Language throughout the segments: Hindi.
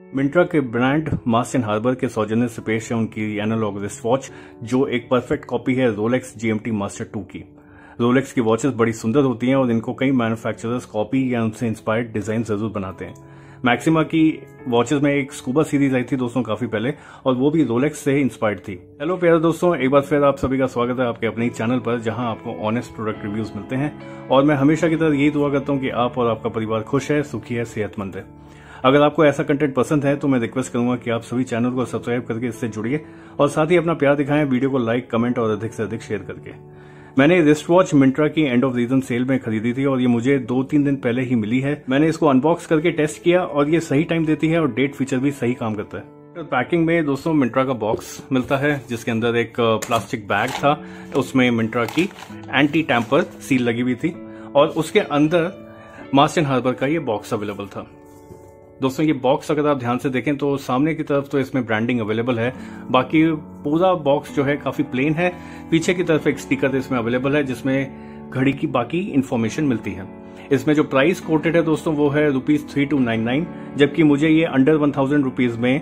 मिंत्रा के ब्रांड मार्क्स एंड हार्बर के सौजन्य से पेश है उनकी एनालॉग रिस्ट वॉच, जो एक परफेक्ट कॉपी है रोलेक्स GMT मास्टर 2 की। रोलेक्स की वॉचेस बड़ी सुंदर होती हैं और इनको कई मैन्युफैक्चरर्स कॉपी या उनसे इंस्पायर्ड डिजाइन जरूर बनाते हैं। मैक्सिमा की वॉचेस में एक स्कूबा सीरीज आई थी दोस्तों काफी पहले, और वो भी रोलेक्स से इंस्पायर्ड थी। हेलो प्यारे दोस्तों, एक बार फिर आप सभी का स्वागत है आपके अपने चैनल पर, जहां आपको ऑनेस्ट प्रोडक्ट रिव्यूज मिलते हैं। और मैं हमेशा की तरह यही दुआ करता हूं कि आप और आपका परिवार खुश है, सुखी है, सेहतमंद है। अगर आपको ऐसा कंटेंट पसंद है तो मैं रिक्वेस्ट करूंगा कि आप सभी चैनल को सब्सक्राइब करके इससे जुड़िए और साथ ही अपना प्यार दिखाएं वीडियो को लाइक, कमेंट और अधिक से अधिक शेयर करके। मैंने रिस्ट वॉच मिंत्रा की एंड ऑफ सीजन सेल में खरीदी थी और ये मुझे 2-3 दिन पहले ही मिली है। मैंने इसको अनबॉक्स करके टेस्ट किया और ये सही टाइम देती है और डेट फीचर भी सही काम करता है। पैकिंग में दोस्तों मिंत्रा का बॉक्स मिलता है, जिसके अंदर एक प्लास्टिक बैग था, उसमें मिंत्रा की एंटी टैंपर सील लगी हुई थी और उसके अंदर मार्क्स एंड हार्बर का ये बॉक्स अवेलेबल था। दोस्तों ये बॉक्स अगर आप ध्यान से देखें तो सामने की तरफ तो इसमें ब्रांडिंग अवेलेबल है, बाकी पूरा बॉक्स जो है काफी प्लेन है। पीछे की तरफ एक स्टिकर इसमें अवेलेबल है जिसमें घड़ी की बाकी इंफॉर्मेशन मिलती है। इसमें जो प्राइस कोटेड है दोस्तों वो है ₹3299, जबकि मुझे ये अंडर 1000 रुपीज में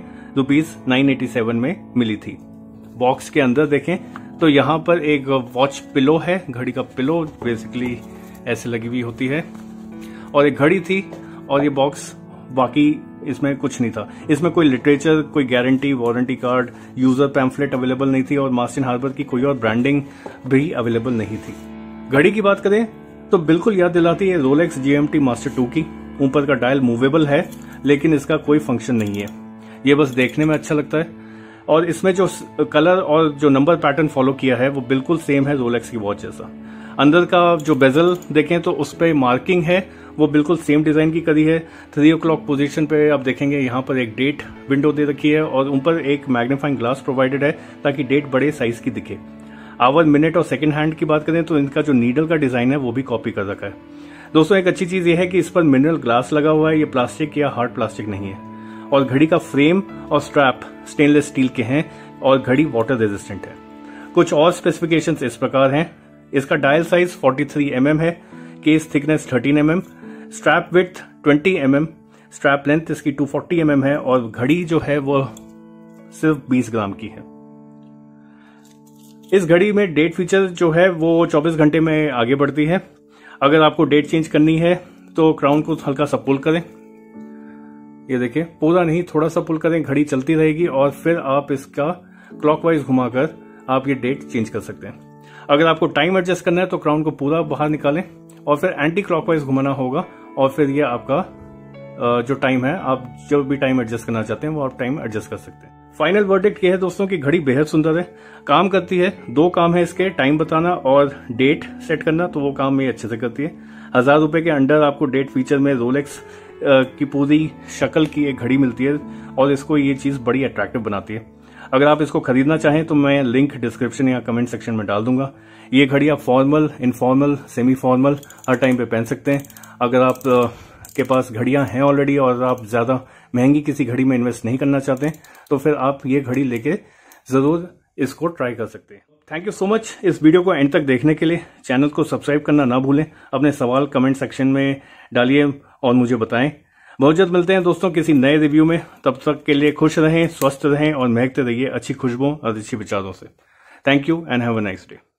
₹987 में मिली थी। बॉक्स के अंदर देखें तो यहाँ पर एक वॉच पिलो है, घड़ी का पिलो बेसिकली ऐसे लगी हुई होती है, और एक घड़ी थी। और ये बॉक्स बाकी इसमें कुछ नहीं था। इसमें कोई लिटरेचर, कोई guarantee, warranty card, user pamphlet available नहीं थी और मार्क्स एंड हार्बर की कोई और ब्रांडिंग भी अवेलेबल नहीं थी। घड़ी की बात करें तो बिल्कुल याद दिलाती है रोलेक्स GMT मास्टर 2 की। ऊपर का डायल मूवेबल है लेकिन इसका कोई फंक्शन नहीं है, ये बस देखने में अच्छा लगता है। और इसमें जो कलर और जो नंबर पैटर्न फॉलो किया है वो बिल्कुल सेम है रोलेक्स की वॉच जैसा। अंदर का जो बेजल देखें तो उस पर मार्किंग है, वो बिल्कुल सेम डिजाइन की करी है। 3 o'clock पोजीशन पे आप देखेंगे यहाँ पर एक डेट विंडो दे रखी है और ऊपर एक मैग्नीफाइंग ग्लास प्रोवाइडेड है ताकि डेट बड़े साइज की दिखे। आवर, मिनट और सेकंड हैंड की बात करें तो इनका जो नीडल का डिजाइन है वो भी कॉपी कर रखा है। दोस्तों एक अच्छी चीज ये है कि इस पर मिनरल ग्लास लगा हुआ है, ये प्लास्टिक या हार्ड प्लास्टिक नहीं है। और घड़ी का फ्रेम और स्ट्रैप स्टेनलेस स्टील के हैं और घड़ी वाटर रेजिस्टेंट है। कुछ और स्पेसिफिकेशंस इस प्रकार हैं। इसका डायल साइज 43 mm है, case thickness 13 mm, strap width 20 mm, strap length इसकी 240 mm है और घड़ी जो है वो सिर्फ 20 ग्राम की है। इस घड़ी में डेट फीचर जो है वो 24 घंटे में आगे बढ़ती है। अगर आपको डेट चेंज करनी है तो क्राउन को हल्का सा पुल करें, ये देखिए, पूरा नहीं थोड़ा सा पुल करें, घड़ी चलती रहेगी और फिर आप इसका क्लॉकवाइज घुमाकर आप ये डेट चेंज कर सकते हैं। अगर आपको टाइम एडजस्ट करना है तो क्राउन को पूरा बाहर निकालें और फिर एंटी क्लॉकवाइज घुमाना होगा और फिर ये आपका जो टाइम है, आप जो भी टाइम एडजस्ट करना चाहते हैं वो आप टाइम एडजस्ट कर सकते हैं। फाइनल वर्डिक्ट ये है दोस्तों कि घड़ी बेहद सुंदर है, काम करती है। 2 काम है इसके, टाइम बताना और डेट सेट करना, तो वो काम ये अच्छे से करती है। 1000 रुपए के अंडर आपको डेट फीचर में रोलेक्स की पूरी शक्ल की एक घड़ी मिलती है और इसको ये चीज बड़ी अट्रैक्टिव बनाती है। अगर आप इसको खरीदना चाहें तो मैं लिंक डिस्क्रिप्शन या कमेंट सेक्शन में डाल दूंगा। ये घड़ी आप फॉर्मल, इनफॉर्मल, सेमी फॉर्मल हर टाइम पे पहन सकते हैं। अगर आप के पास घड़ियां हैं ऑलरेडी और आप ज्यादा महंगी किसी घड़ी में इन्वेस्ट नहीं करना चाहते तो फिर आप ये घड़ी लेके जरूर इसको ट्राई कर सकते हैं। थैंक यू सो मच इस वीडियो को एंड तक देखने के लिए। चैनल को सब्सक्राइब करना ना भूलें। अपने सवाल कमेंट सेक्शन में डालिए और मुझे बताएं। बहुत जल्द मिलते हैं दोस्तों किसी नए रिव्यू में। तब तक के लिए खुश रहें, स्वस्थ रहें और महकते रहिए अच्छी खुशबुओं और अच्छी विचारों से। Thank you and have a nice day.